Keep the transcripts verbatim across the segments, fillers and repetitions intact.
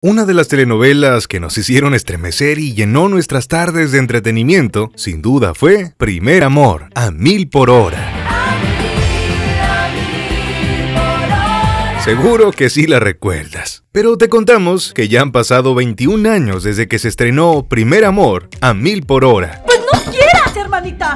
Una de las telenovelas que nos hicieron estremecer y llenó nuestras tardes de entretenimiento, sin duda fue Primer Amor, a mil por hora. Seguro que sí la recuerdas, pero te contamos que ya han pasado veintiún años desde que se estrenó Primer Amor, a mil por hora. ¡Pues no quieras, hermanita!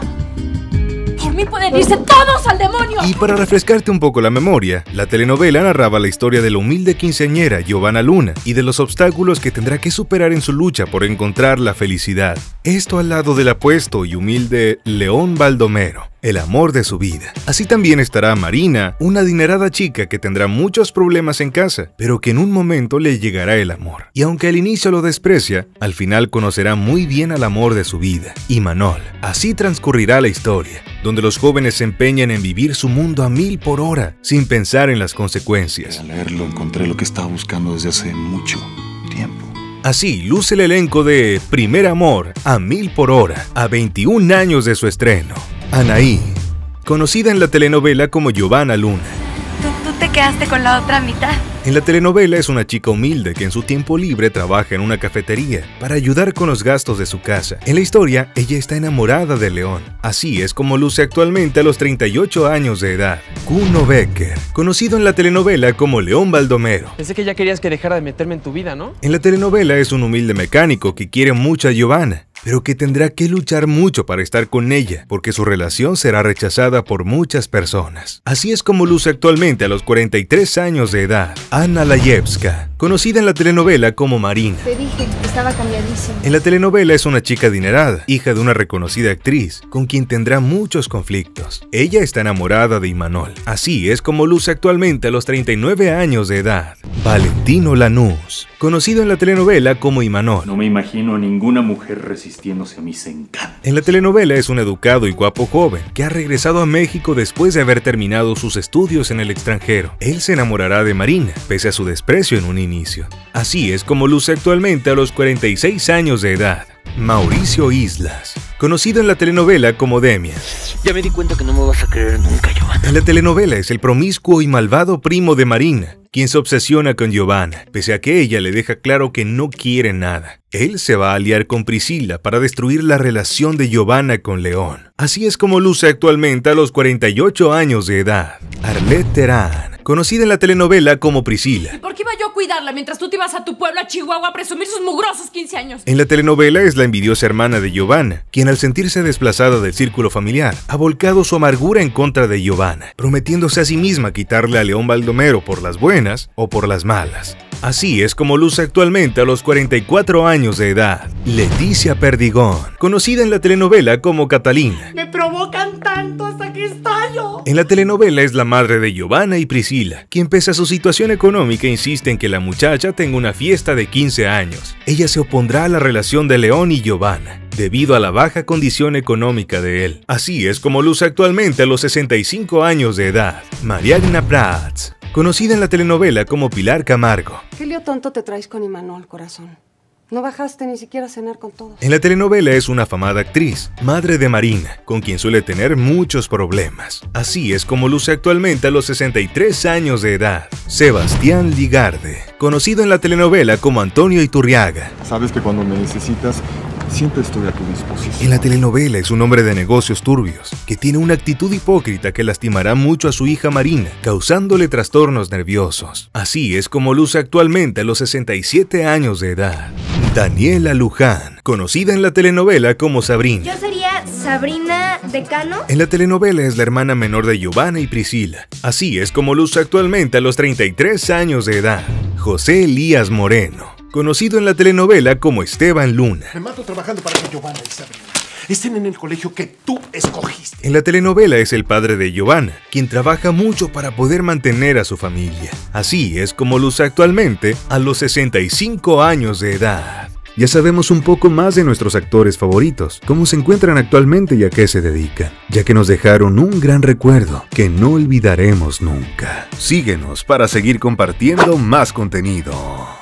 Por mí pueden irse todos al demonio. Y para refrescarte un poco la memoria, la telenovela narraba la historia de la humilde quinceañera Giovanna Luna y de los obstáculos que tendrá que superar en su lucha por encontrar la felicidad. Esto al lado del apuesto y humilde León Baldomero, el amor de su vida. Así también estará Marina, una adinerada chica que tendrá muchos problemas en casa, pero que en un momento le llegará el amor. Y aunque al inicio lo desprecia, al final conocerá muy bien al amor de su vida, Imanol. Así transcurrirá la historia, donde los jóvenes se empeñan en vivir su mundo a mil por hora, sin pensar en las consecuencias. Al leerlo encontré lo que estaba buscando desde hace mucho tiempo. Así luce el elenco de Primer Amor, a mil por hora, a veintiún años de su estreno. Anaí, conocida en la telenovela como Giovanna Luna. ¿Tú, tú te quedaste con la otra mitad? En la telenovela es una chica humilde que en su tiempo libre trabaja en una cafetería para ayudar con los gastos de su casa. En la historia, ella está enamorada de León. Así es como luce actualmente a los treinta y ocho años de edad. Kuno Becker, conocido en la telenovela como León Baldomero. Pensé que ya querías que dejara de meterme en tu vida, ¿no? En la telenovela es un humilde mecánico que quiere mucho a Giovanna, pero que tendrá que luchar mucho para estar con ella, porque su relación será rechazada por muchas personas. Así es como luce actualmente a los cuarenta y tres años de edad. Anna Layevska, conocida en la telenovela como Marina. Te dije, estaba cambiadísima. En la telenovela es una chica adinerada, hija de una reconocida actriz, con quien tendrá muchos conflictos. Ella está enamorada de Imanol. Así es como luce actualmente a los treinta y nueve años de edad. Valentino Lanús, conocido en la telenovela como Imanol. No me imagino a ninguna mujer resistiéndose a mis encantos. En la telenovela es un educado y guapo joven que ha regresado a México después de haber terminado sus estudios en el extranjero. Él se enamorará de Marina, pese a su desprecio en un inicio. Así es como luce actualmente a los cuarenta y seis años de edad. Mauricio Islas, conocido en la telenovela como Demian. Ya me di cuenta que no me vas a creer nunca, Giovanna. En la telenovela es el promiscuo y malvado primo de Marina, quien se obsesiona con Giovanna, pese a que ella le deja claro que no quiere nada. Él se va a aliar con Priscila para destruir la relación de Giovanna con León. Así es como luce actualmente a los cuarenta y ocho años de edad. Arlette Terán, conocida en la telenovela como Priscila. ¿Y por qué iba yo a cuidarla mientras tú te ibas a tu pueblo, a Chihuahua, a presumir sus mugrosos quince años? En la telenovela es la envidiosa hermana de Giovanna, quien al sentirse desplazada del círculo familiar, ha volcado su amargura en contra de Giovanna, prometiéndose a sí misma quitarle a León Baldomero por las buenas o por las malas. Así es como luce actualmente a los cuarenta y cuatro años de edad. Leticia Perdigón, conocida en la telenovela como Catalina. Me provocan tanto hasta que estallo. En la telenovela es la madre de Giovanna y Priscila, quien pese a su situación económica insiste en que la muchacha tenga una fiesta de quince años. Ella se opondrá a la relación de León y Giovanna, debido a la baja condición económica de él. Así es como luce actualmente a los sesenta y cinco años de edad. Mariana Prats, conocida en la telenovela como Pilar Camargo. ¿Qué lío tonto te traes con Imanol, corazón? No bajaste ni siquiera a cenar con todos. En la telenovela es una afamada actriz, madre de Marina, con quien suele tener muchos problemas. Así es como luce actualmente a los sesenta y tres años de edad. Sebastián Ligarde, conocido en la telenovela como Antonio Iturriaga. Sabes que cuando me necesitas, siempre estoy a tu disposición. En la telenovela es un hombre de negocios turbios, que tiene una actitud hipócrita que lastimará mucho a su hija Marina, causándole trastornos nerviosos. Así es como luce actualmente a los sesenta y siete años de edad. Daniela Luján, conocida en la telenovela como Sabrina. ¿Yo sería Sabrina Decano? En la telenovela es la hermana menor de Giovanna y Priscila. Así es como luce actualmente a los treinta y tres años de edad. José Elías Moreno, conocido en la telenovela como Esteban Luna. Me mato trabajando para que Giovanna y Sabrina estén en el colegio que tú escogiste. En la telenovela es el padre de Giovanna, quien trabaja mucho para poder mantener a su familia. Así es como luce actualmente a los sesenta y cinco años de edad. Ya sabemos un poco más de nuestros actores favoritos, cómo se encuentran actualmente y a qué se dedican, ya que nos dejaron un gran recuerdo que no olvidaremos nunca. Síguenos para seguir compartiendo más contenido.